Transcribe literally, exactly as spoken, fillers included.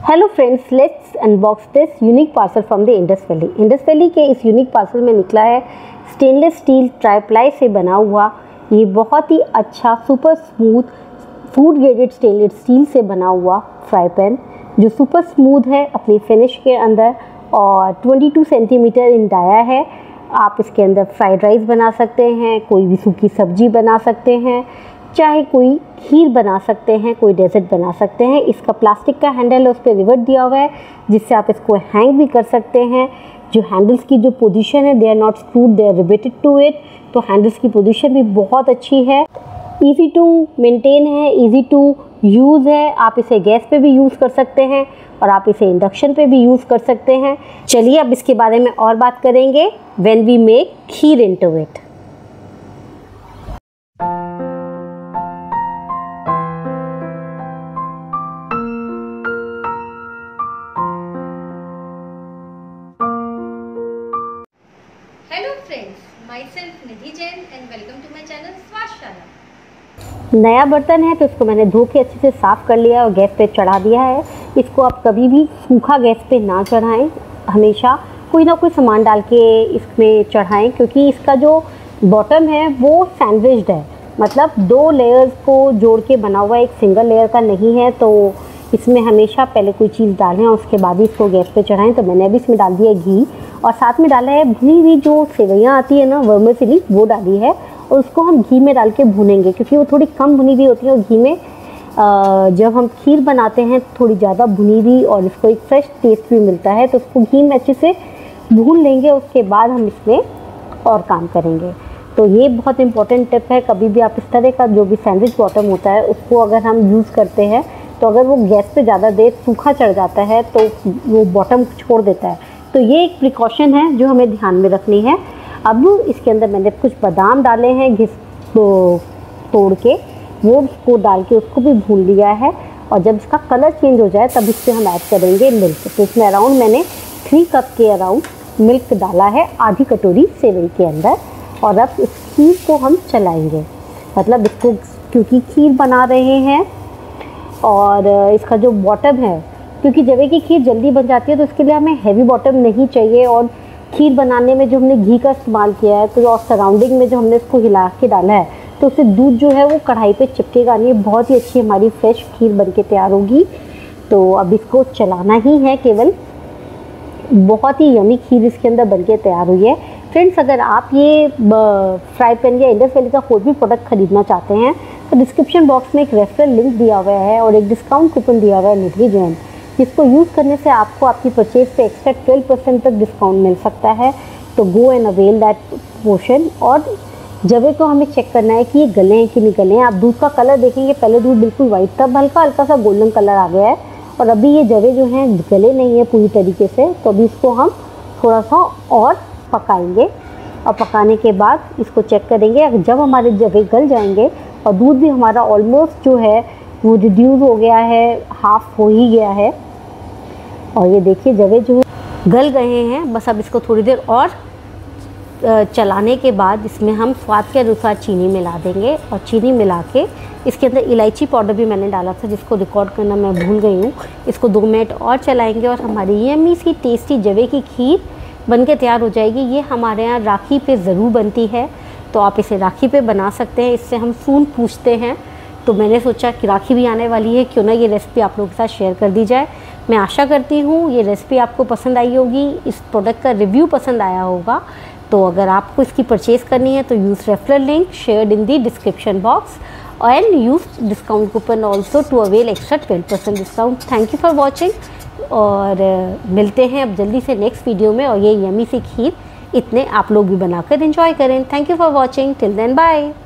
Hello friends, let's unbox this unique parcel from the Indus Valley. Indus Valley के इस unique parcel में निकला है स्टेनलेस स्टील ट्राईप्लाई से बना हुआ ये बहुत ही अच्छा super smooth food graded stainless steel से बना हुआ फ्राई पैन, जो सुपर स्मूथ है अपनी फिनिश के अंदर और बाईस सेंटीमीटर इन डाया है। आप इसके अंदर फ्राइड राइस बना सकते हैं, कोई भी सूखी सब्जी बना सकते हैं, चाहे कोई खीर बना सकते हैं, कोई डेजर्ट बना सकते हैं। इसका प्लास्टिक का हैंडल है, उस पर रिवर्ट दिया हुआ है जिससे आप इसको हैंग भी कर सकते हैं। जो हैंडल्स की जो पोजीशन है, they are not screwed, they are riveted to it, तो हैंडल्स की पोजीशन भी बहुत अच्छी है। इजी टू मेंटेन है, इजी टू यूज़ है। आप इसे गैस पे भी यूज़ कर सकते हैं और आप इसे इंडक्शन पे भी यूज़ कर सकते हैं। चलिए अब इसके बारे में और बात करेंगे when we make kheer into it. Hello friends, myself Nidhi Jain and welcome to my channel Swadshala. नया बर्तन है तो इसको मैंने धो के अच्छे से साफ़ कर लिया और गैस पे चढ़ा दिया है। इसको आप कभी भी सूखा गैस पे ना चढ़ाएं, हमेशा कोई ना कोई सामान डाल के इसमें चढ़ाएं, क्योंकि इसका जो बॉटम है वो सैंडविच्ड है, मतलब दो लेयर्स को जोड़ के बना हुआ, एक सिंगल लेयर का नहीं है। तो इसमें हमेशा पहले कोई चीज़ डालें और उसके बाद ही इसको गैस पे चढ़ाएं। तो मैंने अभी इसमें डाल दिया घी और साथ में डाला है भुनी हुई जो सेवइयाँ आती है ना, वर्मिसेली, वो डाली है और उसको हम घी में डाल के भूनेंगे, क्योंकि वो थोड़ी कम भुनी हुई होती है और घी में जब हम खीर बनाते हैं थोड़ी ज़्यादा भुनी हुई और इसको एक फ्रेश टेस्ट भी मिलता है। तो उसको घी में अच्छे से भून लेंगे, उसके बाद हम इसमें और काम करेंगे। तो ये बहुत इंपॉर्टेंट टिप है। कभी भी आप इस तरह का जो भी सैंडविच बॉटम होता है उसको अगर हम यूज़ करते हैं तो अगर वो गैस पे ज़्यादा देर सूखा चढ़ जाता है तो वो बॉटम छोड़ देता है। तो ये एक प्रिकॉशन है जो हमें ध्यान में रखनी है। अब इसके अंदर मैंने कुछ बादाम डाले हैं घिस तो तोड़ के, वो उसको डाल के उसको भी भून लिया है और जब इसका कलर चेंज हो जाए तब इस पर हम ऐड करेंगे मिल्क। तो इसमें अराउंड मैंने थ्री कप के अराउंड मिल्क डाला है, आधी कटोरी सेवई के अंदर। और अब इस खीर को हम चलाएँगे, मतलब इसको क्योंकि खीर बना रहे हैं और इसका जो बॉटम है, क्योंकि जवे की खीर जल्दी बन जाती है तो इसके लिए हमें हैवी बॉटम नहीं चाहिए। और खीर बनाने में जो हमने घी का इस्तेमाल किया है तो और सराउंडिंग में जो हमने इसको हिला के डाला है तो उससे दूध जो है वो कढ़ाई पे चिपकेगा नहीं, बहुत ही अच्छी हमारी फ्रेश खीर बन के तैयार होगी। तो अब इसको चलाना ही है केवल, बहुत ही यमी खीर इसके अंदर बन के तैयार हुई है। फ्रेंड्स, अगर आप ये फ्राई पैन या इंडस वैली का कोई भी प्रोडक्ट खरीदना चाहते हैं तो डिस्क्रिप्शन बॉक्स में एक रेफरल लिंक दिया हुआ है और एक डिस्काउंट कूपन दिया हुआ है निधि जैन, जिसको यूज़ करने से आपको आपकी परचेज पे एक्स्ट्रा ट्वेल्व परसेंट तक डिस्काउंट मिल सकता है। तो go and avail that portion. और जवे को हमें चेक करना है कि ये गले हैं कि नहीं गले हैं। आप दूध का कलर देखेंगे, पहले दूध बिल्कुल वाइट था, हल्का हल्का सा गोल्डन कलर आ गया है और अभी ये जवे जो हैं गले नहीं है पूरी तरीके से। तो अभी इसको हम थोड़ा सा और पकाएंगे और पकाने के बाद इसको चेक करेंगे। जब हमारे जवे गल जाएंगे और दूध भी हमारा ऑलमोस्ट जो है वो रिड्यूस हो गया है, हाफ हो ही गया है, और ये देखिए जवे जो है गल गए हैं। बस अब इसको थोड़ी देर और चलाने के बाद इसमें हम स्वाद के अनुसार चीनी मिला देंगे और चीनी मिला के इसके अंदर इलायची पाउडर भी मैंने डाला था जिसको रिकॉर्ड करना मैं भूल गई हूँ। इसको दो मिनट और चलाएंगे और हमारी यम्मी सी टेस्टी जवे की खीर बन के तैयार हो जाएगी। ये हमारे यहाँ राखी पे ज़रूर बनती है, तो आप इसे राखी पे बना सकते हैं। इससे हम सून पूछते हैं, तो मैंने सोचा कि राखी भी आने वाली है, क्यों ना ये रेसिपी आप लोगों के साथ शेयर कर दी जाए। मैं आशा करती हूँ ये रेसिपी आपको पसंद आई होगी, इस प्रोडक्ट का रिव्यू पसंद आया होगा। तो अगर आपको इसकी परचेज़ करनी है तो use referral link shared in the description box and use discount coupon also to avail extra twelve percent discount. Thank you for watching और मिलते हैं अब जल्दी से नेक्स्ट वीडियो में। और ये यमी सी खीर इतने आप लोग भी बनाकर एंजॉय करें। Thank you for watching, till then bye.